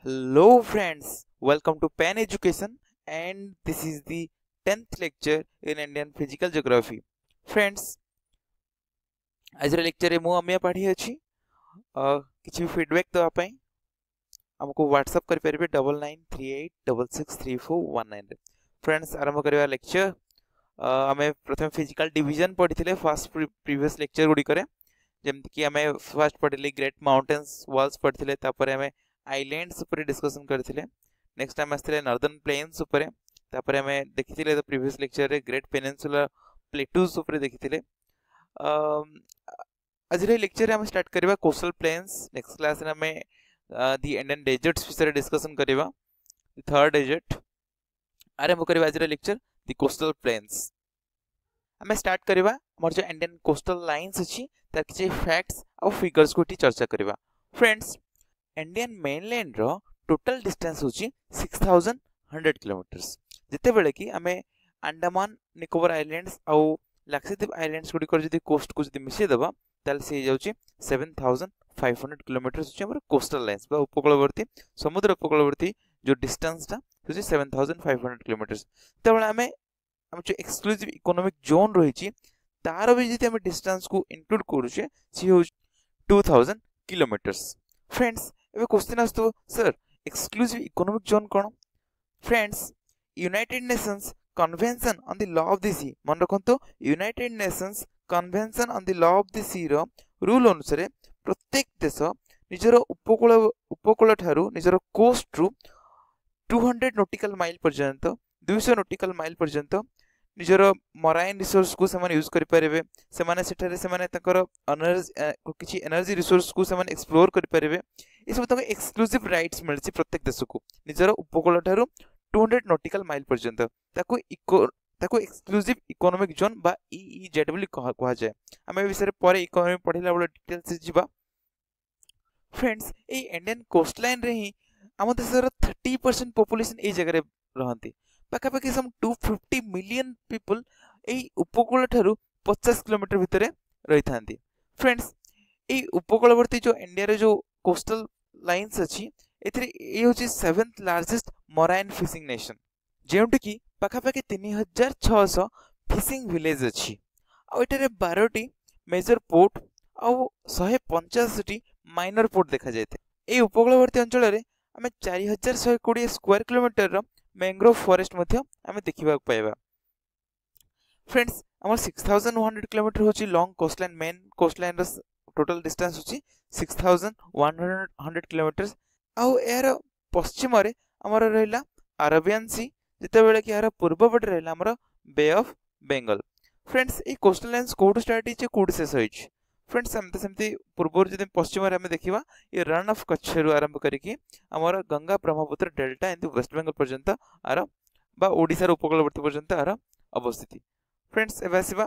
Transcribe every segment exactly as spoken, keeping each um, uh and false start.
Hello friends, welcome to Pan Education and this is the tenth lecture in Indian Physical Geography. Friends, आज lecture रे मु अमिया पढ़ी अछि किछि फीडबैक दवा पई हमको व्हाट्सएप कर परबे nine nine three eight six six three four one nine रे. फ्रेंड्स आरंभ करबा लेक्चर. हमें प्रथम फिजिकल डिवीजन पढ़िथिले फर्स्ट प्रीवियस लेक्चर गुडी करे जेमति कि हमें फर्स्ट पढ़िले ग्रेट माउंटेन्स वॉल्स पढ़िथिले तापर हमें आइलैंड्स ऊपर डिस्कशन करथिले. नेक्स्ट टाइम आस्थिले नॉर्दर्न प्लेन्स ऊपर तापर हमें देखिथिले द प्रीवियस लेक्चर रे ग्रेट पेनिनसुलर प्लेटूज ऊपर देखिथिले. आज रे लेक्चर रे हम स्टार्ट करबा कोस्टल प्लेन्स. नेक्स्ट क्लास रे हमें द इंडियन डेजर्ट्स विषय डिस्कशन करबा. द थर्ड डेजर्ट आरंभ करबा आज रे लेक्चर द कोस्टल प्लेन्स. हमें स्टार्ट करबा हमर जो इंडियन कोस्टल लाइंस अछि तार किछि फैक्ट्स और फिगर्स को टी चर्चा करबा. फ्रेंड्स, इंडियन मेनलैंड रो टोटल डिस्टेंस होची सिक्स थाउजेंड हंड्रेड किलोमीटर्स. जते बेले कि हमें अंडमान निकोबार आइलैंड्स और लक्षद्वीप आइलैंड्स गुडी कर जदी कोस्ट को जदी मिसे दबा ताल से जाउची seven thousand five hundred kilometres होची हमर कोस्टल लाइंस बा उपकूलवर्ती समुद्र उपकूलवर्ती जो डिस्टेंस ता होची seven thousand five hundred kilometres. तबला हमें हम जो एक्सक्लूसिव इकोनॉमिक जोन रहिची तार भी जदी हम डिस्टेंस को इंक्लूड करूचे सी हो टू थाउजेंड किलोमीटर्स. फ्रेंड्स, एबे क्वेश्चन आस्तो सर एक्सक्लूसिव इकोनॉमिक जोन कोन? Friends, United Nations Convention on the law of the sea मन रखंतो United Nations Convention on the law of the sea रो रूल अनुसार प्रत्येक देश निजरो उपकूल उपकूल ठारू निजरो कोस्ट रु टू हंड्रेड नॉटिकल माइल पर्यंत टू हंड्रेड नॉटिकल माइल पर्यंत निजरो मराइन रिसोर्स को समान यूज करि परिबे. समान सेठारे समान तकर एनर्जी किछि एनर्जी रिसोर्स को समान एक्सप्लोर करि परिबे. ई सब तक एक्सक्लूसिव राइट्स मिलछि प्रत्येक देश को निजरो उपकूल ठारू टू हंड्रेड नॉटिकल माइल पर्यंत ताको इको ताको एक्सक्लूसिव इकोनॉमिक जोन बा ईईजेड बोली कहा जाय. हम ए विषय परे इकोनॉमी पढिला बड डिटेल्स से जिबा. फ्रेंड्स, ए इंडियन कोस्ट लाइन रे ही हम देशर थर्टी परसेंट पॉपुलेशन ए जगह रे रहंती. पाखापाखि some two fifty million people ए उपकूल ठारू पचास किलोमीटर भितरे रही थांती. फ्रेंड्स, ए उपकूलवर्ती जो इंडिया रे जो कोस्टल लाइंस अछि एथरे ए होची seventh largest marine fishing nation जेउंट की पाखापाखि तीन हज़ार छह सौ फिशिंग विलेज अछि. आ एटरे बारह टी मेजर पोर्ट आ एक सौ पचास टी माइनर पोर्ट देखा जायते. ए उपकूलवर्ती अंचल रे हमें चार हज़ार एक सौ बीस स्क्वायर किलोमीटर रो मैंग्रोव फॉरेस्ट मध्य हमें देखिबा पाइबा. फ्रेंड्स, हमर six thousand one hundred kilometre होची लॉन्ग कोस्टलाइन. मेन कोस्टलाइन रो टोटल डिस्टेंस होची six thousand one hundred kilometre. आ यार पश्चिम रे हमर रहला अरेबियन सी जते बेले कि यार पूर्व पट रहला हमर बे ऑफ बेंगल. फ्रेंड्स, ए कोस्टल लाइंस कोड स्टार्ट हिचे कोड शेष होइछ. फ्रेंड्स, हमते समती पूर्व जदि पश्चिम रे हम देखिबा ये रन ऑफ कच्छ रु आरंभ करिकि हमर गंगा ब्रह्मपुत्र डेल्टा इन वेस्ट बेंगल पर्यंत आर बा ओडिसा रो उपकूलवर्ती पर्यंत आर अवस्थिति. फ्रेंड्स, एबे आसीबा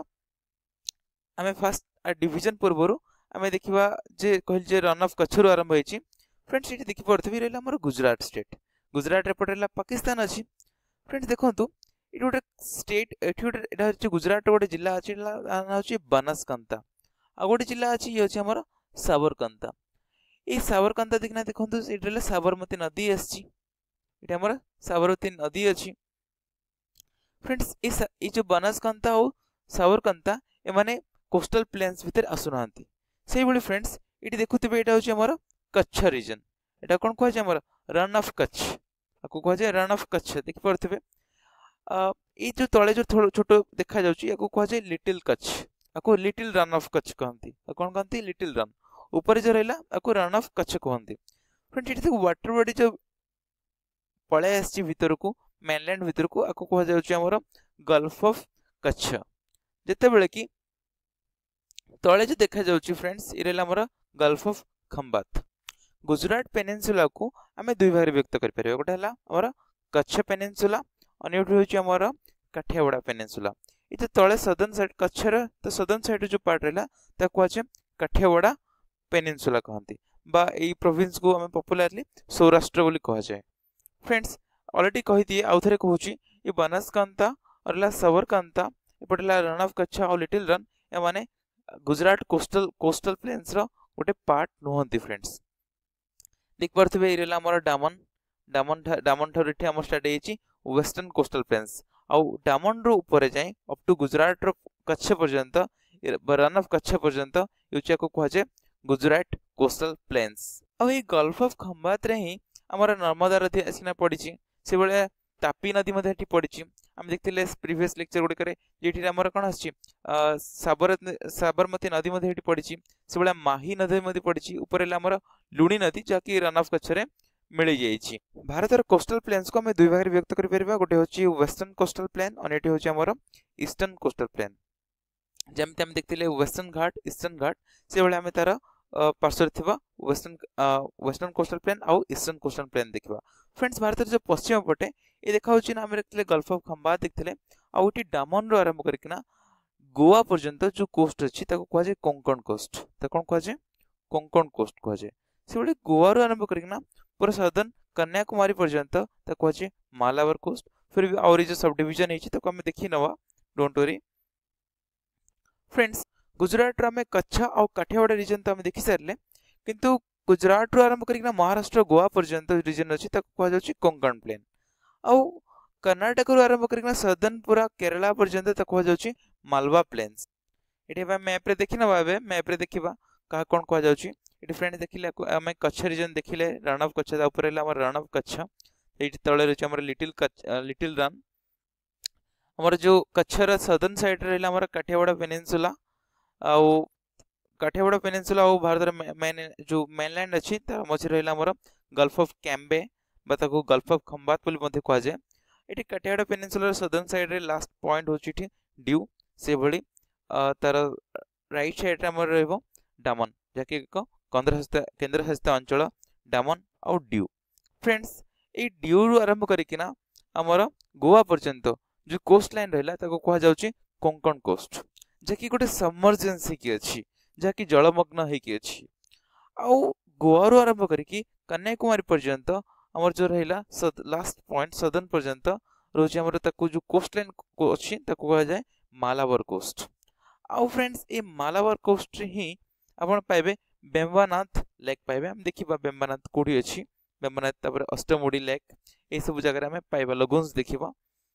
हमें फर्स्ट डिवीजन पूर्वरु हमें देखिबा जे कहल जे रन ऑफ कच्छ रु आरंभ होइछि. फ्रेंड्स, एठी देखि पड़थबी रहला हमर गुजरात स्टेट. गुजरात रे पड़ला पाकिस्तान अछि. फ्रेंड्स, देखंतु एठी गोटे स्टेट एठी गोटे एटा होछि गुजरात गोटे जिल्ला अछि ना होछि बनासकांता. आ गोटे जिला अछि ये अछि हमर साबरकांता. ए साबरकांता देखना देखंतु एठले साबरमती नदी आछि. एटा हमर साबरमती नदी अछि. फ्रेंड्स, ए ए जो बनासकांता और साबरकांता ए माने कोस्टल प्लेन्स भीतर आसुनांती. सेही बली फ्रेंड्स, एठी देखुतबे एटा होछि हमर कच्छ रीजन. एटा कोन कहै छै हमर रन ऑफ कच्छ. आको कहै छै रन ऑफ कच्छ. देखि परथबे अ ए जो तळे जो छोटो देखा जाउची आको कहै छै लिटिल कच्छ. आको लिटिल रन ऑफ कच्छ कहंती. कोन कहंती लिटिल रन. ऊपर जो रहला आको रन ऑफ कच्छ कहंती. फ्रेंड्स, एठी वाटर बॉडी जो पळे आछि भीतर को मेनलैंड भीतर को आको कहै जाउची हमर गल्फ ऑफ कच्छ. जते बेले कि तळे जो देखा जाउची फ्रेंड्स इ रहला हमर gulf of Khambhat. Gujarat peninsula को हमें दुई भाग व्यक्त कर परिबे. गोटे हला हमर कच्छ पेनिनसुला अन्यटी होची हमर काठियावाड़ पेनिनसुला. इते तळे सदर्न साइड कच्छर तो सदर्न साइड जो पार्ट रहला ताको आछे काठियावाड़ पेनिनसुला कहंती बा एई प्रोविंस को हमें पॉपुलरली सौराष्ट्र बोली कहा जाय. फ्रेंड्स, ऑलरेडी कहि दिए आउ थरे कहूची ये बनासकांता अरला साबरकांता एपटला रन ऑफ कच्छ और लिटिल रन ए माने गुजरात कोस्टल कोस्टल प्लेन्स रो गोटे पार्ट नहंती. फ्रेंड्स, देख पारथबे इरेला हमर डामन डामन डामन ठार एठी हमर स्टार्ट हेछि वेस्टर्न कोस्टल प्लेन्स आउ डामन रो ऊपर जाय अप टू गुजरात रो कच्छ पर्यंत रन ऑफ कच्छ पर्यंत युचिया को कह जाय गुजरात कोस्टल प्लेन्स। आ ए गल्फ ऑफ खंबात रे ही हमर नर्मदा नदी आसिना पड़िछि से बेले तापी नदी मध्ये एठी पड़िछि हम देखथिले प्रीवियस लेक्चर गुडी करे जेठी हमर कोन आछि साबर साबरमती नदी मध्ये एठी पड़िछि से बेले माही नदी मध्ये पड़िछि ऊपर हमर लुणी नदी जाकी रन ऑफ कच्छ रे मिली जाइछि। भारतर कोस्टल प्लेन्स को हम दुई भाग रे व्यक्त करि परबा गोटे होछि वेस्टर्न कोस्टल प्लेन और एठी होछि हमर ईस्टर्न कोस्टल प्लेन। जेमते हम देखथिले वेस्टर्न घाट ईस्टर्न घाट से बेले हम तार पार्श्वर थिबा वेस्टर्न वेस्टर्न कोस्टल प्लेन आउ ईस्टर्न कोस्टल प्लेन देखिबा। फ्रेंड्स भारतर जो पश्चिम पटे ये देखा होछि ना हम देखथिले गल्फ ऑफ खंबात देखथिले आउ एठी डामन रो आरंभ करिकना गोवा पर्यंत जो कोस्ट अछि ताको कह जाय कोंकण कोस्ट त कोन कह जाय कोंकण कोस्ट कह जाय से बेले गोवा रो आरंभ करिकना पूरा सदर्न कन्याकुमारी पर्यंत ताको कह जाय मालाबार कोस्ट। फिर भी और जो सब डिवीजन हेछि ताको हम देखि नवा डोंट वरी। फ्रेंड्स गुजरात रे कच्छ और काठियावाड़ रीजन तो हम देखि सारले किंतु गुजरात रो आरंभ करिकना महाराष्ट्र गोवा पर्यंत रीजन अछि ताको कह जाउछि कोंकण प्लेन आउ कर्नाटक रो आरंभ करिकना सदर्न पूरा केरला पर्यंत ताको कह जाउछि मालवा प्लेन्स। एठी बा मैप रे देखिना बाबे मैप रे देखिबा का कोन कह जाउछि एठी फ्रेंड देखिले हम कच्छ रीजन देखिले रन ऑफ कच्छ ऊपर हैला हमर रन ऑफ कच्छ एठी तळे रहछि हमर लिटिल कच्छ लिटिल रन हमर जो कच्छ रा सदर्न साइड रे हैला हमर काठियावाड़ पेनिनसुला आउ काठियावाड़ पेनिनसुला आउ भारत मेन जो मेनलैंड अछि त मझे रहला हमर गल्फ ऑफ कैम्बे बाताको गल्फ ऑफ खंबात बोली मध्ये कह जाय। एठी काठियावाड़ पेनिनसुला सदर्न साइड रे लास्ट पॉइंट होछि एठी ड्यू से भली तार राइट साइड रे हमर रहबो डामन जाके एक केंद्रशासित केंद्रशासित अंचल डामन और ड्यू। फ्रेंड्स ए ड्यू रु आरंभ करिकिना हमर गोवा पर्यंत जो कोस्ट लाइन रहला ताको कह जाउछि कोंकण कोस्ट जाकी गोटे सबमर्जेंस की अछि जाकी जलमग्न हे की अछि आउ गोवा रु आरंभ करिकि कन्याकुमारी पर्यंत हमर जो रहला लास्ट पॉइंट सदर्न पर्यंत रोछि हमर ताको जो कोस्ट लाइन को अछि ताको कह जाय मालाबार कोस्ट। आउ फ्रेंड्स ए मालाबार कोस्ट ही आपण पाइबे बेम्बानाथ लेक पाइबे हम देखिबा बेम्बानाथ कोडी अछि बेम्बानाथ तापर अष्टमुडी लेक ए सब जगह रे हम पाइबा लगुन्स देखिबा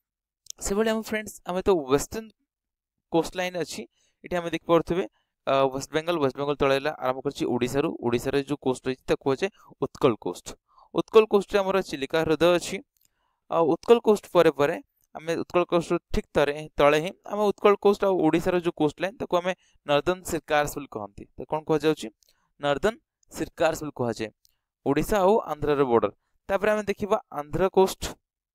से बले हम फ्रेंड्स हम तो वेस्टर्न कोस्ट लाइन अछि एठी हम देख परथबे वेस्ट बेंगल वेस्ट बेंगल तळेला आरंभ करछि ओडिसा रु ओडिसा रे जो कोस्ट अछि त कोचे उत्कल कोस्ट उत्कल कोस्ट रे हमर चिलिका हृदय अछि आ उत्कल कोस्ट परे परे हमें उत्कल कोस्ट ठीक तरे तळे ही हम उत्कल कोस्ट आ ओडिसा रे जो कोस्ट लाइन ताको हमें नॉर्दर्न सिरकार्स बोल कहंती त कोन कह जाउछि नॉर्दर्न सिरकार्स बोल कह जाय ओडिसा आ आंध्र रे बॉर्डर। तापर हम देखिबा आंध्र कोस्ट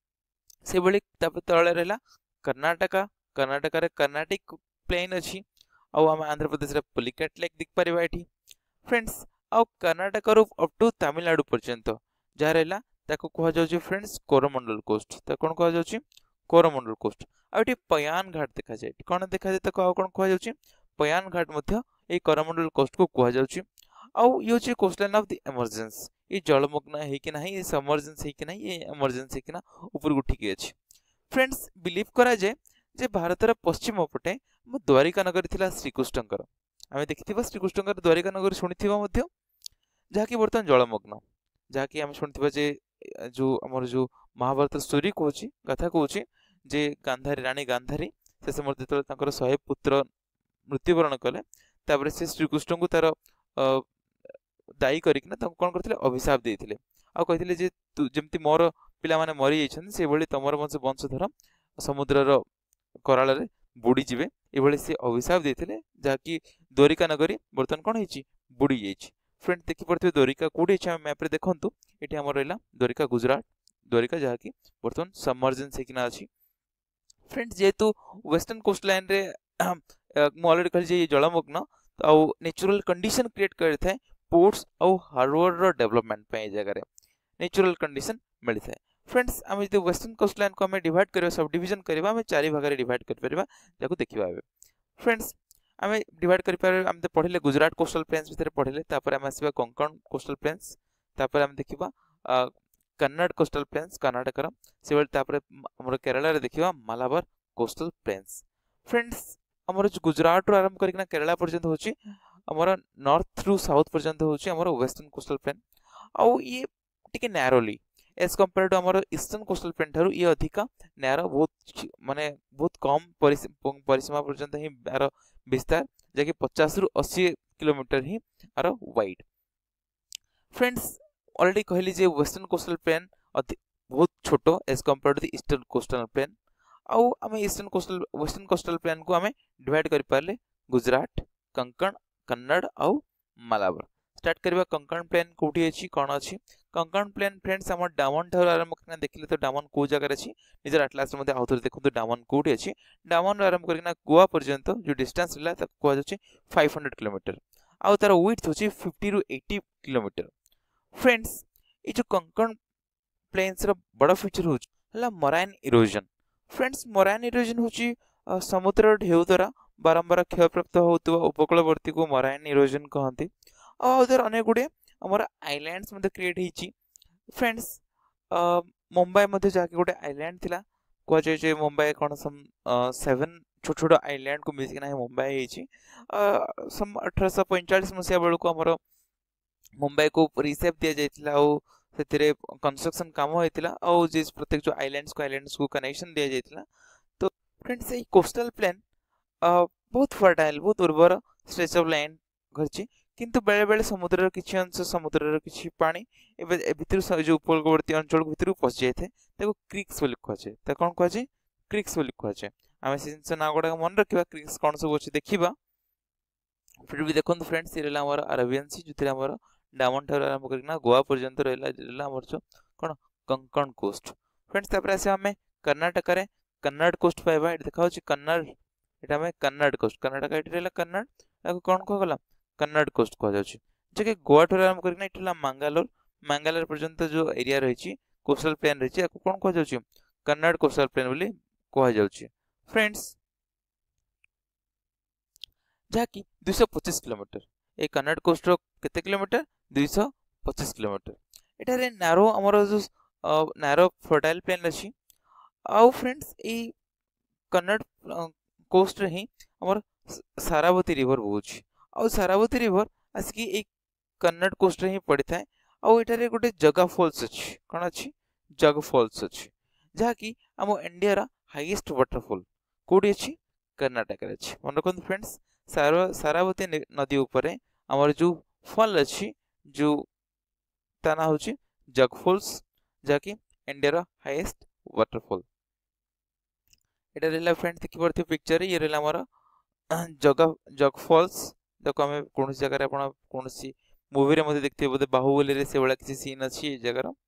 से बली तापर तळे रहला कर्नाटक कर्नाटक रे कर्नाटिक प्लेन अछि आ हम आंध्र प्रदेश रे पुलिकेट लेक देख परिबा एठी। फ्रेंड्स आ कर्नाटक रो अप टू तमिलनाडु पर्यंत जा रहला ताको कह जाउछि फ्रेंड्स कोरोमंडल कोस्ट त कोन कह जाउछि कोरोमंडल कोस्ट। आ एठी पयान घाट देखा जाय कोन देखा जाय त कोन कह जाउछि पयान घाट मध्य ए कोरोमंडल कोस्ट को कह जाउछि आ यो जे coast line of the emergency ये जलमग्न है कि नहीं ये सबमर्जेंस है कि नहीं ये इमरजेंसी कि ना ऊपर उठी के अछि। फ्रेंड्स बिलीव करा जाय जे भारतर पश्चिम पटे द्वारिका नगरी थिला श्रीकृष्णकर आमे देखिथिबा श्रीकृष्णकर द्वारिका नगरी सुनिथिबा मध्य जाकी वर्तमान जलमग्न जाकी हम सुनिथिबा जे जो हमर जो महाभारत स्टोरी कोछि कथा कोछि जे गांधारी रानी गांधारी से समर्थ तो ताकर सौ पुत्र मृत्युवरण कले तापर से श्रीकृष्ण को तार दायी करिकना ताको कोन करथिले अभिशाप देथिले आ कहिथिले जे जेमति मोर पिला माने मरि जाइछन से बळी तमर वंश वंशधर समुद्र रो कराळ रे बुडी जिवे ए बळी से अभिशाप देथिले जाकी द्वारिका नगरी वर्तमान कोन हिची बुडी जाइछि। फ्रेंड देखि पड़थिबे द्वारिका कोडी छ मैप रे देखंतु एठी हमर रहला द्वारिका गुजरात द्वारिका जाकी वर्तमान सबमर्जेंस हेकिना अछि। फ्रेंड्स जेतु वेस्टर्न कोस्ट लाइन रे मु ऑलरेडी कहली जे जलमग्न आ नेचुरल कंडीशन क्रिएट करथाय पोर्ट्स और हार्बर रो डेवलपमेंट पे जगह रे नेचुरल कंडीशन मिलि थाए। फ्रेंड्स हम जे वेस्टर्न कोस्ट लाइन को हम डिवाइड करबा सब डिवीजन करबा हम चारि भाग रे डिवाइड कर परबा जाको देखिबा आबे। फ्रेंड्स हम डिवाइड कर पर हम ते पढिले गुजरात कोस्टल प्लेन्स भीतर पढिले तापर हम आसीबा कोंकण कोस्टल प्लेन्स तापर हम देखिबा कन्नड़ कोस्टल प्लेन्स कर्नाटक रो सेवल तापर हमर केरला रे देखिबा मालाबार कोस्टल प्लेन्स। फ्रेंड्स हमर जो गुजरात रो आरंभ करिकना केरला पर्यंत होची हमर नॉर्थ थ्रू साउथ पर्यंत होची हमर वेस्टर्न कोस्टल प्लेन आ ये टिके नैरोली एज कंपेयर टू हमर ईस्टर्न कोस्टल प्लेन ठारू ये अधिका नैरो बहुत माने बहुत कम परिसीमा पर्यंत ही यार विस्तार जैसे पचास रु अस्सी किलोमीटर ही यार वाइड। फ्रेंड्स ऑलरेडी कहली जे वेस्टर्न कोस्टल प्लेन बहुत छोट as compare to the eastern coastal plain. आउ आम eastern coastal western coastal plain को आम डिवाइड कर पारे गुजरात, कंकण, कन्नड़ आउ मालाबार। स्टार्ट करबा कंकण प्लेन कोठी अछि कोन अछि। कंकण प्लेन फ्रेंड्स हमर डामन ठार आरंभ करना देखले तो डामन को जगह अछि निजर एटलास मध्ये आउथर देखंतु डामन कोठी अछि। डामन आरंभ करना गोवा पर्यंत जो डिस्टेंस हिला त को अछि पाँच सौ किलोमीटर आउ तार विड्थ अछि पचास रु अस्सी किलोमीटर। फ्रेंड्स ए जो कंकण प्लेन्स रो बड़ा फीचर हो हला marine erosion. Friends marine erosion होची समुद्र ढेउ द्वारा बारंबार क्षयप्राप्त होतुवा उपकूलवर्ती को मराइन इरोजन कहंती। और उधर अनेक गुडे हमर आइलैंड्स मध्ये क्रिएट हिची। फ्रेंड्स मुंबई मध्ये जाके गुडे आइलैंड थिला को जे जे मुंबई कोन सम सेवन छोट छोट आइलैंड को मिस के मुंबई हिची। सम अठारह सौ पैंतालीस मसिया बेल को हमर मुंबई को रिसेप दिया जायतिला ओ सेतिरे कंस्ट्रक्शन काम होइतिला और जिस प्रत्येक जो आइलैंड्स को आइलैंड्स को कनेक्शन दिया जायतिला। तो फ्रेंड्स ए कोस्टल प्लेन बहुत फर्टाइल बहुत उर्वर स्ट्रेच ऑफ लैंड घरची किंतु बेले बेले समुद्र किछि अंश समुद्र किछि पानी ए भितर जो उपकूलवर्ती अंचल भितर पसि जाय थे ताको क्रिक्स बोली कहै छै। त कोन कहै छै क्रिक्स बोली कहै छै। आमे सिंस ना गोडा मन रखिबा क्रिक्स कोन सब अछि देखिबा। फिर भी देखो फ्रेंड्स ये रहला हमर अरेबियन सी जुतिर हमर डामन ठार आरंभ करना गोवा पर्यंत रहला रहला हमर जो कोन कंकण कोस्ट। फ्रेंड्स तापर आसे हमें कर्नाटक रे कन्नड़ कोस्ट पाइबा। एट देखाउ छी कन्नड़ एटा हमें कन्नड़ कोस्ट कर्नाटक एट रहला कन्नड़ ताको कोन कह गला कन्नड़ कोस्ट कह जाउची जे के गोवा ठार आरंभ करना एटला मंगलोर मंगलोर पर्यंत जो एरिया रहिची कोस्टल प्लेन रहिची ताको कोन कह जाउची कन्नड़ कोस्टल प्लेन बोली कह जाउची। फ्रेंड्स जाकी दो सौ पच्चीस किलोमीटर ए कन्नड़ कोस्ट रो केते किलोमीटर दो सौ पच्चीस किलोमीटर। एटा रे नारो हमर जो नारो फर्टाइल प्लेन अछि। आउ फ्रेंड्स ए कन्नड़ कोस्ट रे ही हमर सारावती रिवर बहुची आउ सारावती रिवर आसकी ए कन्नड़ कोस्ट रे ही पड़ी थाए। आउ एटा रे गोटे जगह फॉल्स अछि कोन अछि जग फॉल्स अछि जाकी हम इंडिया रा हाईएस्ट वाटरफॉल कोडी अछि कर्नाटक रे अछि। मन रखन फ्रेंड्स सारावती नदी ऊपर हमर जो फॉल अछि जो ताना होची जग फॉल्स जाकी इंडिया रा हाईएस्ट वाटरफॉल। एटा रेला फ्रेंड्स देखि परथि पिक्चर ये रेला हमर जग जग फॉल्स देखो हमें कोन जगह रे आपण कोनसी मूवी रे मध्ये देखते बोले बाहुबली रे से बडा किसी सीन अछि ए जगह रो।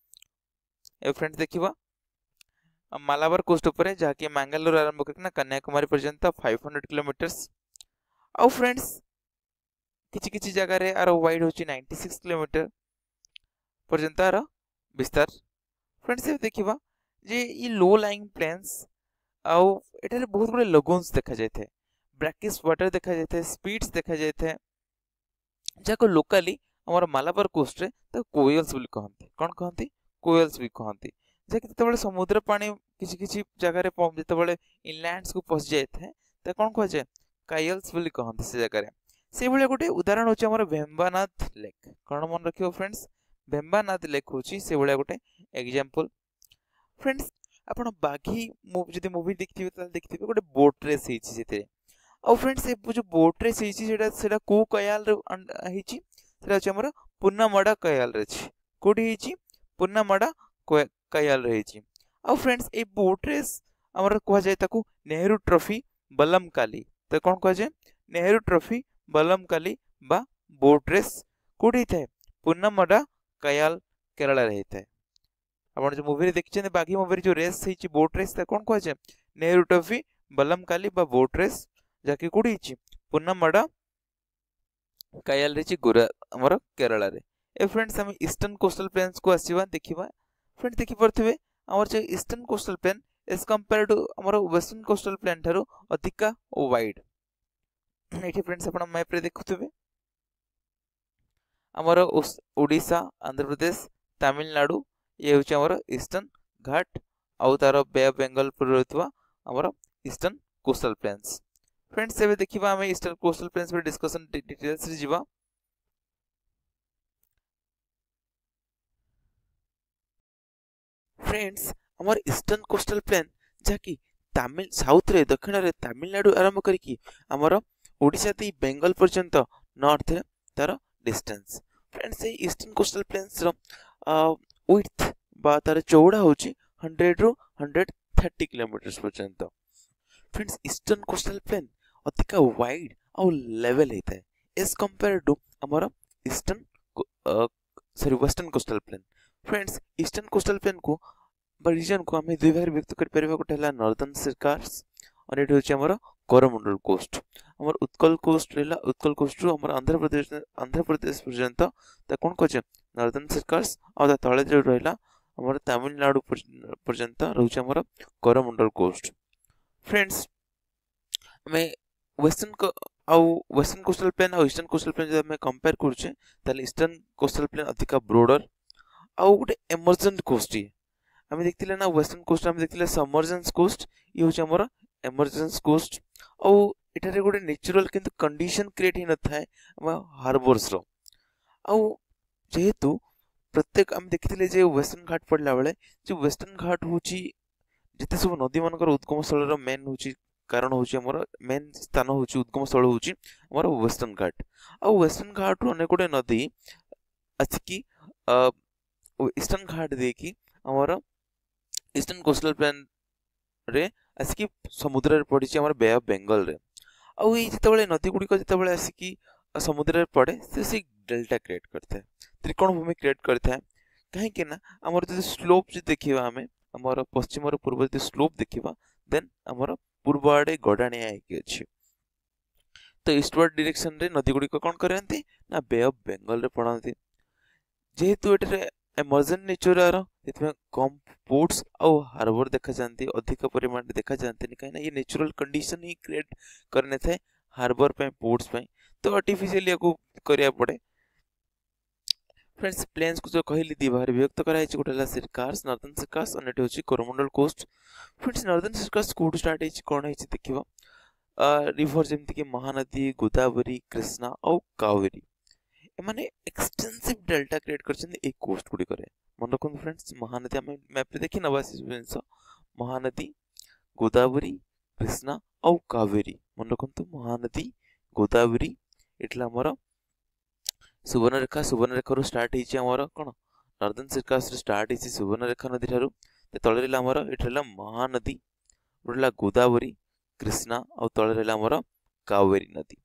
ए फ्रेंड्स देखिबा मालाबार कोस्ट ऊपर जाके मंगलोर आरंभ करना कन्याकुमारी पर्यंत पाँच सौ किलोमीटर्स। आउ फ्रेंड्स किछि किछि जगह रे आरो वाइड होची छियानवे किलोमीटर पर्यंत आरो विस्तार। फ्रेंड्स ये देखिबा जे ई लो लाइंग प्लेन्स आउ एटा रे बहुत बडे लगोन्स देखा जाय थे ब्रैकिश वाटर देखा जाय थे स्पीड्स देखा जाय थे जाको लोकली हमर मालाबार कोस्ट रे त कोयल्स बोली कहंती कोन कहंती कोयल्स भी कहंती जे कि तबले समुद्र पानी किछि किछि जगह रे पम जतबले इनलैंड्स को पस जाय थे त कोन कह जाय कायल्स बोली कहंती से जगह रे। से भले गोटे उदाहरण होची हमर वेम्बानाथ लेक कोन मन रखियो फ्रेंड्स वेम्बानाथ लेक होची से भले गोटे एग्जांपल। फ्रेंड्स आपण बागी जदि मूवी देखथिबे त देखथिबे गोटे बोट रेस हिची सेते। और फ्रेंड्स ए जो बोट रेस हिची सेटा सेटा को कयाल रे हिची सेटा छ हमर पुन्नामडा कयाल रे छी कोडी हिची पुन्नामडा कयाल रे हिची। और फ्रेंड्स ए बोट रेस हमर कह जाय ताकू नेहरू ट्रॉफी बल्लमकाली त कोन कह जाय नेहरू ट्रॉफी बल्लमकाली बा बोट रेस कोडी थाए पुन्नामडा कयाल केरला रे थाए। आपण जो मूवी रे देखछन बागी मूवी रे जो रेस हिची बोट रेस त कोन कह जाय नेहरू ट्रॉफी बल्लमकाली बा बोट रेस जाके कोडी हिची पुन्नामडा कयाल रे गुरा हमर केरला रे। ए फ्रेंड्स हम ईस्टर्न कोस्टल प्लेन्स को आसीबा देखिबा। फ्रेंड्स देखि परथिबे हमर जे eastern coastal plain as compare to हमर वेस्टर्न कोस्टल प्लेन थारो अधिका वाइड। एठी फ्रेंड्स आपण मैप रे देखुथिबे हमर ओडिसा आंध्र प्रदेश तमिलनाडु ये होची हमर ईस्टर्न घाट आउ तारो बे ऑफ बेंगल पर रहतवा हमर ईस्टर्न कोस्टल प्लेन्स। फ्रेंड्स एबे देखिबा हम ईस्टर्न कोस्टल प्लेन्स पर डिस्कशन डिटेल्स रे जिबा। फ्रेंड्स हमर ईस्टर्न कोस्टल प्लेन जाकी तमिल साउथ रे दक्षिण रे तमिलनाडु आरंभ करके हमर ओडिशा ती बेंगल पर्यंत नॉर्थ रे तार डिस्टेंस। फ्रेंड्स ये ईस्टर्न कोस्टल प्लेन्स रो विड्थ बा तार चौड़ा होची हंड्रेड रु हंड्रेड थर्टी किलोमीटर पर्यंत। फ्रेंड्स ईस्टर्न कोस्टल प्लेन अधिका वाइड और लेवल होता है एज कंपेयर टू हमर eastern sorry western coastal plain. Friends eastern coastal plain को रीजन को हमें दुई भाग व्यक्त कर परिबा। गोटे हला नॉर्दर्न सर्कल्स और एठी होची हमर कोरोमंडल कोस्ट। हमर उत्कल कोस्ट रहला उत्कल कोस्ट रु हमर आंध्र प्रदेश आंध्र प्रदेश पर्यंत ता कोन कहचे नॉर्दर्न सर्कल्स और ता तळे जे रहला हमर तमिलनाडु पर्यंत रहउची हमर कोरोमंडल कोस्ट। फ्रेंड्स हमें वेस्टर्न को आउ वेस्टर्न कोस्टल प्लेन और ईस्टर्न कोस्टल प्लेन जब हमें कंपेयर करछे ताले ईस्टर्न कोस्टल प्लेन अधिका ब्रॉडर आउ गोटे एमर्जेंट कोस्ट। हमें देखथिले ना वेस्टर्न कोस्ट हमें देखथिले सबमर्जेंस कोस्ट ये होचे हमर एमर्जेंस कोस्ट आउ एटारे गोटे नेचुरल किंतु कंडीशन क्रिएट हि न थाए हम हार्बर्स रो। आउ जेहेतु प्रत्येक हम देखथिले जे वेस्टर्न घाट पड़ला बेले जे वेस्टर्न घाट होची जते सब नदी मानकर उद्गम स्थल रो मेन होची कारण होची हमर मेन स्थान होची उद्गम स्थल होची हमर वेस्टर्न घाट। आउ वेस्टर्न घाट रो अनेक गोटे नदी अछि ईस्टर्न घाट देखी हमर ईस्टर्न कोस्टल प्लेन रे आसिकी समुद्र रे पड़ी हमर बे ऑफ बंगाल रे। आउ ये जतबेले नदी गुडी को जतबेले आसिकी समुद्र रे पड़े से से डेल्टा क्रिएट करते हैं त्रिकोण भूमि क्रिएट करते हैं। कहीं के ना हमर जो स्लोप जे देखिबा हमें हमर पश्चिम और पूर्व जो स्लोप देखिबा देन हमर पूर्व आडे गडाणी आइके अछि तो ईस्टवर्ड डायरेक्शन रे नदी गुडी को कोन करंती ना बे ऑफ बंगाल रे पड़ांती। जेहेतु एटे एमर्जेंट नेचर आरो इतमे कम पोर्ट्स और हार्बर देखा जानती अधिक परिमाण देखा जानते नहीं कहीं ये नेचुरल कंडीशन ही क्रिएट करने थे हार्बर पे पोर्ट्स पे तो आर्टिफिशियली याको करिया पड़े। फ्रेंड्स प्लेन्स को जो कहली दी बाहर व्यक्त कराई छि गोटेला सर्कल्स नॉर्दर्न सर्कल्स और एटे होची Coromandel coast. Friends northern circles कोड स्टार्ट है कोन है देखिबा रिवर जेमति के महानदी गोदावरी कृष्णा और कावेरी माने एक्सटेंसिव डेल्टा क्रिएट करछन ए कोस्ट गुडी करे। मन रखन फ्रेंड्स महानदी हम मैप रे देखि नबा सिस्टेंस महानदी गोदावरी कृष्णा और कावेरी मन रखन तो महानदी गोदावरी एटला हमर सुवर्णरेखा सुवर्णरेखा रो स्टार्ट हिची हमर कोन नॉर्दर्न सर्कल्स रे स्टार्ट हिची सुवर्णरेखा नदी थारु ते तळे रेला हमर एठला महानदी उडला गोदावरी कृष्णा और तळे रेला हमर कावेरी नदी।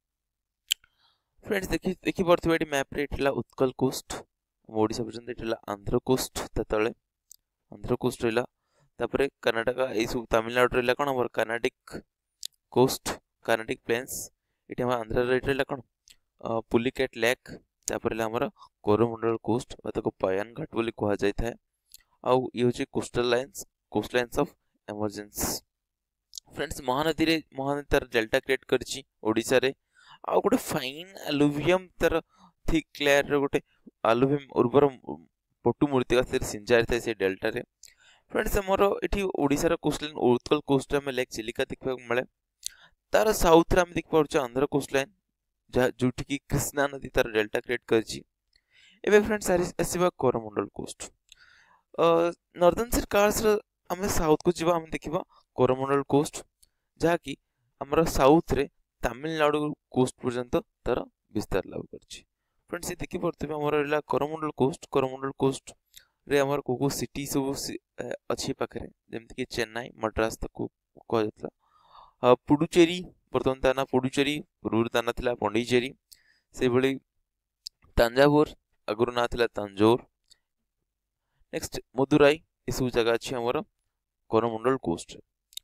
फ्रेंड्स देखि देखि परथबे एटी मैप रे एठला उत्कल कोस्ट ओडिसा पर्यंत एठला आंध्र कोस्ट तळे आंध्र कोस्ट रेला तापरे कर्नाटक ए सब तमिलनाडु रेला कोन हमर कर्नाटिक कोस्ट कर्नाटिक प्लेन्स एटी हम आंध्र रे रेला कोन पुलिकेट लेक तापरे हमर कोरोमंडल कोस्ट ताको पायन घाट बोली कहा जाय थाए आउ ये होचे coastal lines coast lines of emergency. Friends Mahanadi रे महानदी तर डेल्टा क्रिएट करछि ओडिसा रे आ गोटे फाइन एलुवियम तर थिक क्लियर रे गोटे एलुवियम उर्वर पटु मूर्ति का सिंचार थाए से डेल्टा रे। फ्रेंड्स हमर एठी ओडिसा रे कोस्ट लाइन उत्कल कोस्ट में लेक चिलिका देखबा मिले तार साउथ रे हम देख पाउछ आंध्र कोस्ट लाइन जोठी की कृष्णा नदी तार डेल्टा क्रिएट करछि। एबे फ्रेंड्स आसीबा कोरोमंडल कोस्ट नॉर्दर्न सर्कल्स रे हम साउथ को जीवा हम देखिबा कोरोमंडल कोस्ट जहा की हमर साउथ रे तमिलनाडु कोस्ट पर्यंत तार विस्तार लाभ करछि। फ्रेंड्स ये देखि परतबे हमर रेला कोरोमंडल कोस्ट कोरोमंडल कोस्ट रे हमर कोको सिटी सब अछि पाखरे जेमति कि चेन्नई मद्रास तक को कह जतला पुडुचेरी वर्तमान ताना पुडुचेरी पूर्व ताना थिला पौंडीचेरी से बळी तंजावुर अगुरु ना थिला तंजौर नेक्स्ट मदुराई ए सब जगह अछि हमर कोरोमंडल कोस्ट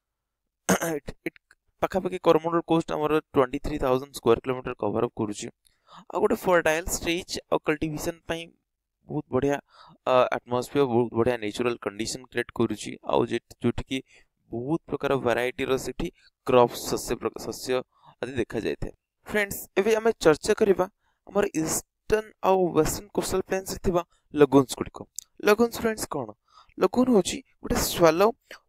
पाखा पाखी कोरोमंडल कोस्ट हमर twenty three thousand square kilometre cover up करूची आ गोटे फर्टाइल स्टेज और कल्टीवेशन पई बहुत बढ़िया एटमॉस्फेयर बहुत बढ़िया नेचुरल कंडीशन क्रिएट करूची आ जोठी की बहुत प्रकार वैरायटी रो सिटी क्रॉप सस्य सस्य आदि देखा जाय थे। फ्रेंड्स एबे हमें चर्चा करबा हमर ईस्टर्न और वेस्टर्न कोस्टल प्लेन्स थिबा लगून्स गुडी को लगून्स फ्रेंड्स कोन लगून होची गोटे स्वालो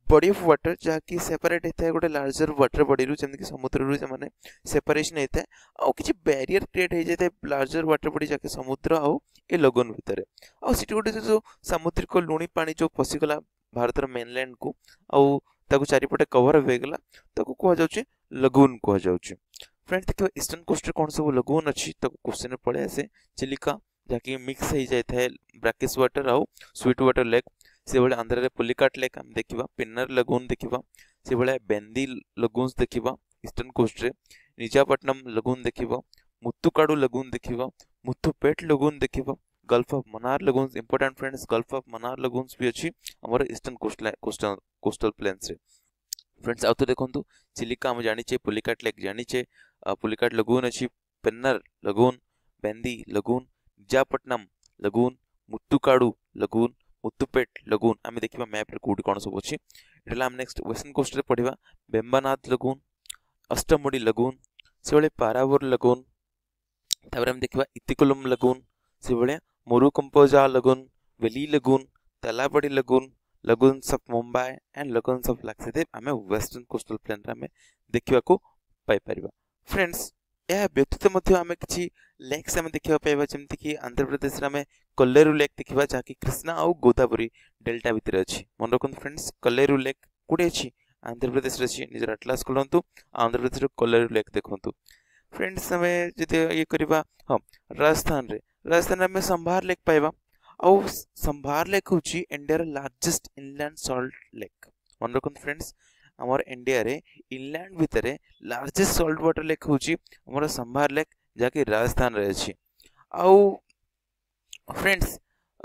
बॉडी ऑफ वाटर जहाँकि सेपरेट होता है गोटे लार्जर वाटर बॉडी रू जमीन समुद्र रू से सेपरेशन होता है आउ किसी बैरियर क्रिएट हो जाए लार्जर वाटर बॉडी जहाँकि समुद्र आउ ए लगुन भितर आउ सिटी गोटे जो सामुद्रिक लुणी पानी जो पशिगला भारतर मेनलैंड को आउ ताकू चारिपटे कवर होगला ताकू कह जाउछि लगुन कह जाउछि। फ्रेंड्स देखिए ईस्टर्न कोस्ट रे कौन सब लगुन अच्छी ताकू क्वेश्चन पड़े आसे चिलिका जहाँकि मिक्स हो जाए थे ब्रैकिश वाटर आउ स्वीट वाटर लेक से भाई आंध्र रे पुलिकाट लेक हम देखिबा पिन्नर लगुन देखिबा से भाई बेंदी लगुन्स देखिबा ईस्टर्न कोस्ट रे निजापट्टनम लगुन देखिबा मुत्तुकाडु लगुन देखिबा मुत्तुपेट लगुन देखिबा gulf of Mannar lagoons important friends gulf of Mannar lagoons भी अच्छी हमर eastern coast coastal coastal plains रे। फ्रेंड्स आउ तो देखंतु चिलिका हम जानिचे पुलिकाट लेक जानिचे पुलिकाट लगुन अच्छी पिन्नर लगुन बेंदी लगुन निजापट्टनम लगुन मुत्तुकाडु लगुन मुत्तुपेट लगुन आम देखा मैप रे कोड कौन सब अच्छी एटा हम नेक्स्ट वेस्टर्न कोस्ट रे पढ़िबा बेम्बानाथ लगुन अष्टमुडी लगुन से भाई पारावर लगुन तापर हम देखा इतिकुलम लगुन से भाई मोरुकंपोजा lagoon Veli lagoon Talapadi lagoon lagoons of Mumbai and lagoons of Lakshadweep आम वेस्टर्न कोस्टल प्लेन रे आम देखा पाई परिबा। फ्रेंड्स यह व्यतीत मध्य आम कि लेक्स आम देखा पाइबा जमती कि आंध्र प्रदेश आम कल्लेरु लेक देखा जहाँकि कृष्णा और गोदावरी डेल्टा भितर अच्छी मन रखु फ्रेंड्स कल्लेरु लेक कौटे अच्छी आंध्र प्रदेश अच्छी निजर आटलास खोलतु आंध्र प्रदेश कल्लेरु लेक देखु। फ्रेंड्स आम जब ये करवा हाँ राजस्थान रे राजस्थान आम संभार लेक पाइबा आउ संभार लेक हूँ India largest inland salt lake मन रखु फ्रेंड्स आमर इंडिया रे इनलैंड भितर लार्जेस्ट सॉल्ट वाटर लेक हूँ आमर संभार लेक जहाँकि राजस्थान रे अच्छी आउ फ्रेंड्स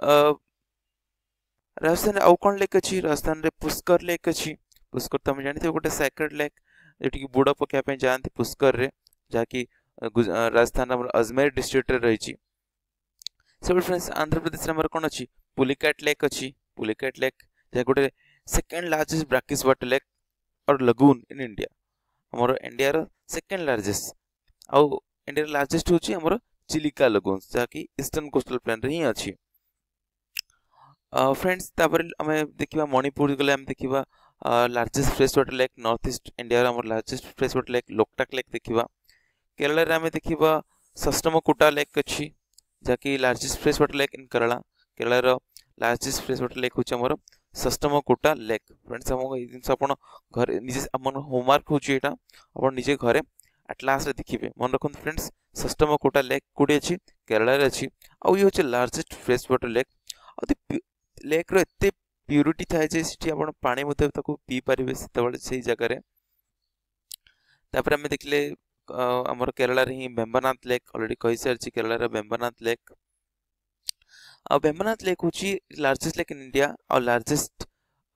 राजस्थान आउ कौन लेक अच्छी राजस्थान रे पुष्कर लेक अच्छी पुष्कर तुम जानते गोटे सैक्रेड लेक जो बुड़ पकाइबा जाती पुष्कर रे जहाँकि राजस्थान अजमेर डिस्ट्रिक्ट रे रही। सब फ्रेंड्स आंध्र प्रदेश में कौन अच्छी पुलिकाट लेक अच्छी पुलिकाट लेक जहाँ गोटे second largest brackish water lake और लगुन इन इंडिया हमर इंडिया रो सेकेंड लार्जेस्ट आउ इंडिया लार्जेस्ट होची हमर चिलिका लगुन्स जहाँकि ईस्टर्न कोस्टल प्लेन रे ही अच्छी। फ्रेंड्स तापर हमें देखिबा मणिपुर गले हम देखिबा largest fresh water lake north east India हमर largest fresh water lake Loktak lake देखिबा केरला रे हमें देखिबा सस्टमकोटा लेक अच्छी जहाँकि largest fresh water lake in Kerala Kerala रो लार्जेस्ट फ्रेश वाटर लेक होची हमर सस्टमकोटा लेक। फ्रेंड्स हम ये जिन अपन घर निजे अपन होमवर्क होची एटा अपन निजे घरे एटलास रे देखिबे मन रखु फ्रेंड्स सस्टमकोटा लेक कोडी अछि केरला रे अछि आ ये होची लार्जेस्ट फ्रेश वाटर लेक आ लेक रो एते प्यूरिटी थाए जे सिटी अपन पानी मते ताको पी परिबे सेतबळे सेही जगह रे। तापर हम देखले हमर केरला रे ही बेम्बानाथ लेक ऑलरेडी कहि सारछि केरला रे बेम्बानाथ लेक आ बेम्बानाथ लेक होची लार्जेस्ट लेक इन इंडिया और लार्जेस्ट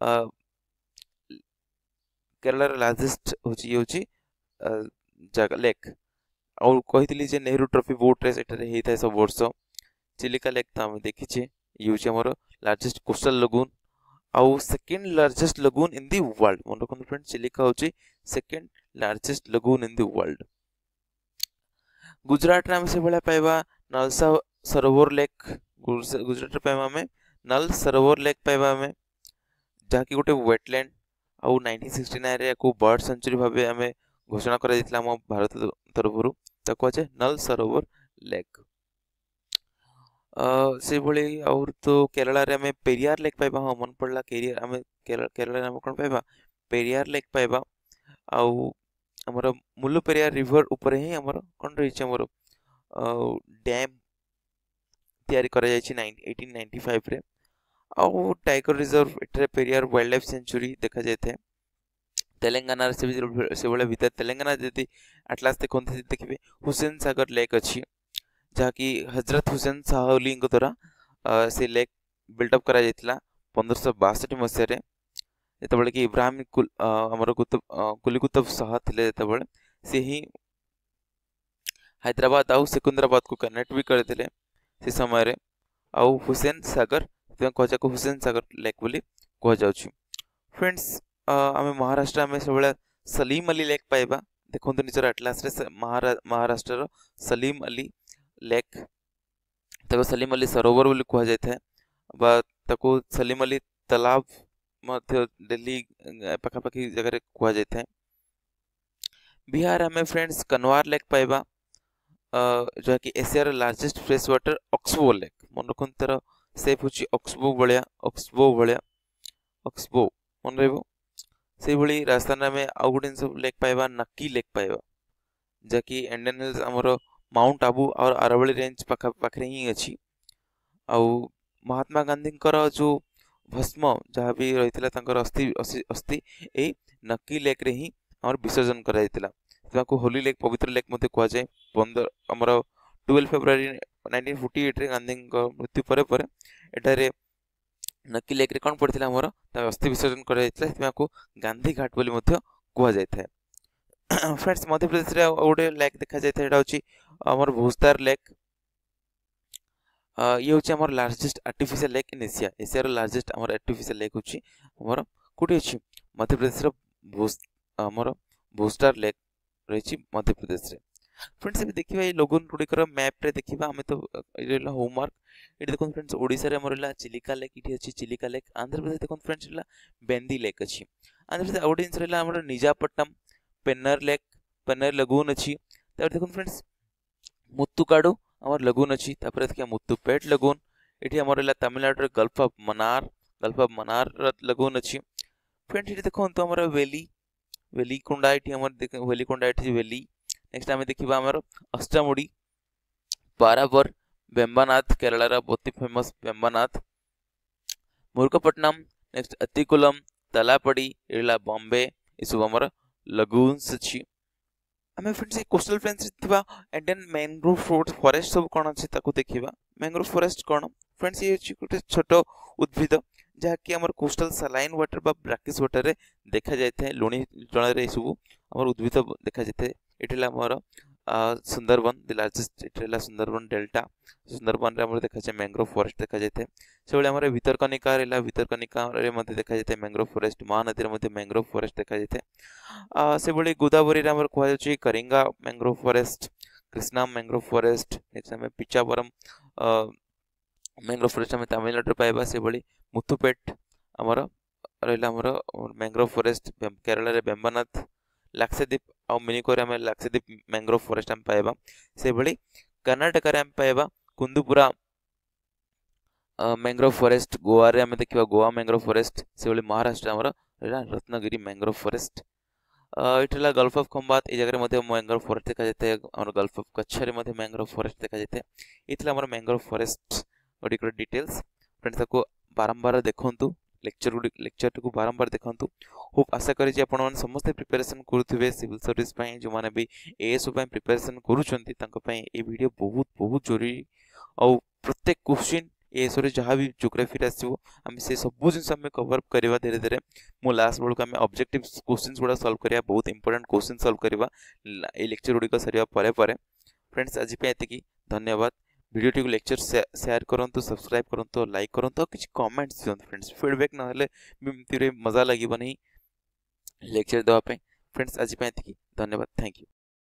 केरला रे लार्जेस्ट होची होची जगह लेक और कहितली जे नेहरू ट्रॉफी बोट रेस एटारे हेई थाए सब वर्ष चिलिका लेक त हम देखिछे यूज हमर लार्जेस्ट कोस्टल लगुन आउ second largest lagoon in the world मन रखु फ्रेंड चिलिका होची second largest lagoon in the world. Gujarat रे हम से भला पाइबा नल सरोवर लेक गुजरात रे पाइबा हमें नल सरोवर लेक पाइबा हमें जहाँकि गोटे वेटलैंड आउ नाइंटीन सिक्सटी नाइन रे को बर्ड सेंचुरी भाबे हमें घोषणा करा दितला हम भारत तरफरु ताको আছে नल सरोवर लेक। से भली और तो केरला रे हमें पेरियार लेक पाइबा हाँ मन पड़ला केरियर हमें केरला केरला रे हम कोन पाइबा पेरियार लेक पाइबा आउ हमर मुल्लु पेरियार रिवर ऊपर ही हमर कोन रही छै हमर डैम तैयारी करा जाय छै एटीन नाइंटी फाइव रे आउ टाइगर रिजर्व एटरे पेरियार वाइल्ड लाइफ सेंचुरी देखा जाय थे तेलंगाना से भी से बड़े भीतर तेलंगाना जदि एटलास देखो देखिए हुसैन सागर लेक अच्छी जहाँ कि हजरत हुसैन शाह अली द्वारा से लेक बिल्डअप करा जायतिला पंद्रह सौ बासठ मसीह जिते कि इब्राहिम कुल आमर कुतुब कुली कुतुब शाह थे जिते से ही हैदराबाद आउ सिकंदराबाद को कनेक्ट भी करते से समय आउ हुसैन सागर कह हुसैन सागर लेक बोली कह जाउछि। फ्रेंड्स आम महाराष्ट्र में सब सलीम अली लेक पाइबा देखो निजर एटलास रे महारा महाराष्ट्र सलीम अली लेक ताको सलीम अली सरोवर बोली कह जाय था बा ताको सलीम अली तालाब मध्य दिल्ली पाखापाखि जगह कुआ जाए। बिहार आम फ्रेंड्स कनवार लेक पाइबा जो कि एशियार largest fresh water oxbow lake मन रखु तार सेप हूँ ऑक्सबो भाया ऑक्सबो भाया ऑक्सबो मन रही से भली राजस्थान में आउ गोटे जिन लेक पाइबा नक्की लेक पाइबा जहाँकि इंडियन हिल्स आमर माउंट आबू और अरावली रेंज पाखा पाखे ही अच्छी। आउ महात्मा गांधी जो भस्म जहाँ भी रही अस्थि अस्थि यही नक्की लेक रे ही आमर विसर्जन कर होली लेक पवित्र लेक मध्य कह जाए। पंद्रह आमर twelve February nineteen forty eight रे गांधी मृत्यु पर पर एटारे नक्की लेक रे कौन पड़ता आमर अस्थि विसर्जन कर गांधी घाट बोली कह जाए। फ्रेंड्स मध्य प्रदेश रे गोटे लेक देखा जाए एटा होची हमर भोस्तार लेक। ये होची हमर largest artificial lake in Asia Asia रो लार्जेस्ट हमर आर्टिफिशियल लेक होची हमर कोठी अछि मध्य प्रदेश रो भोस हमर भोस्तार लेक रहिछि मध्य प्रदेश रे। फ्रेंड्स अब देखिबा ए लोगन गुडिकर मैप रे देखिबा हमें तो इरेला होमवर्क इटे देखो फ्रेंड्स ओडिसा रे हमरला चिलिका लेक इठी अछि चिलिका लेक। आंध्र प्रदेश देखो फ्रेंड्स इला बेंदी लेक अछि। आंध्र प्रदेश आउडियंस रेला हमर निजापट्टनम पेन्नर लेक पेन्नर लगून अच्छी। देखो फ्रेंड्स मुत्तुकाडु आमर लगून अच्छी देखिए मुत्तुपेट लगून ये आमर Tamil Nadu gulf of Mannar gulf of Mannar lagoon अच्छी। फ्रेंड्स ये देखो तो आमर वेली वेलीकोंडा ये आमर वेलीकोंडा ये वेली। नेक्स्ट आम देखा आमर अष्टामुड़ी पारावर बेम्बानाथ केरलार बहुत फेमस बेम्बानाथ मुरुकपट्टनम नेक्स्ट अतिकुलम तलापड़ी इला बॉम्बे ये सब आमर लगून्स अच्छी। आम फ्रेंड्स कोस्टल प्लेन्स थिबा इंडियन मैंग्रोव फॉरेस्ट सब कौन अच्छी ताको देखिबा। मैंग्रोव फॉरेस्ट कौन फ्रेंड्स ये अछि गोटे छोट उद्भिद जहाँकि आमर कोस्टल सलाइन वाटर बा ब्रैकिश वाटर रे देखा जाए लुणी जल रे सब आमर उद्भिद देखा जाए। एठला आमर सुंदरबन द लार्जेस्ट एठला सुंदरबन डेल्टा सुंदरबन रे आमर देखा जाए मैंग्रोव फॉरेस्ट देखा जाए। से भले आमर भितरकनिका रेला भितरकनिका रे मध्ये देखा जाए मैंग्रोव फॉरेस्ट महानदी रे मध्ये मैंग्रोव फॉरेस्ट देखा जाए। से भले गोदावरी रे आमर कहै छै Coringa mangrove forest Krishna mangrove forest next आम पिचावरम मैंग्रोव फॉरेस्ट आम तमिलनाडु पाइबा। से भली मुत्तुपेट आमर रहिला आमर मैंग्रोव फॉरेस्ट केरला रे बेम्बानाथ लाक्षाद्वीप और मिनिकोरे आम लाक्षाद्वीप मैंग्रोव फॉरेस्ट आम पाइबा। से भली कर्नाटक रे आम पाइबा कुंदुपुरा मैंग्रोव फॉरेस्ट गोवा रे आम देखिबा गोवा मैंग्रोव फॉरेस्ट। से भली महाराष्ट्र आमर रत्नगिरी मैंग्रोव फॉरेस्ट। इठला गल्फ ऑफ खंबात ए जगह मध्ये मैंग्रोव फॉरेस्ट देखा जाए। आमर गल्फ ऑफ कच्छ रे मध्ये मैंग्रोव फॉरेस्ट देखा जाए। इथला आमर मैंग्रोव फॉरेस्ट गुडिकर डिटेल्स फ्रेंड्स ताको बारंबार देखंतु लेक्चर गुडी लेक्चर को बारंबार देखंतु। होप आशा करी जे आपण माने समस्त प्रिपरेशन करूथिबे सिविल सर्विस पई जो माने भी एएसओ पई प्रिपरेशन करूछंती तांको पई ए वीडियो बहुत बहुत जरूरी। और प्रत्येक क्वेश्चन एएसओ रे जहां भी ज्योग्राफी रे आसीबो हम से सब जिन हम कवर करबा धीरे धीरे मो लास्ट बेल को हम ऑब्जेक्टिव क्वेश्चंस गुडा सॉल्व करिया बहुत इंपोर्टेंट क्वेश्चन सॉल्व करबा ए लेक्चर गुडी को सरिया परे परे। फ्रेंड्स आज पे एतिकी धन्यवाद। वीडियो टी को लेक्चर शेयर करंतु सब्सक्राइब करंतु लाइक करंतु किछ कमेंट्स दियंतु फ्रेंड्स फीडबैक न हले मिमतिरे मजा लागिबो नहीं लेक्चर देवा पे। फ्रेंड्स आज पे एतिकी धन्यवाद थैंक यू।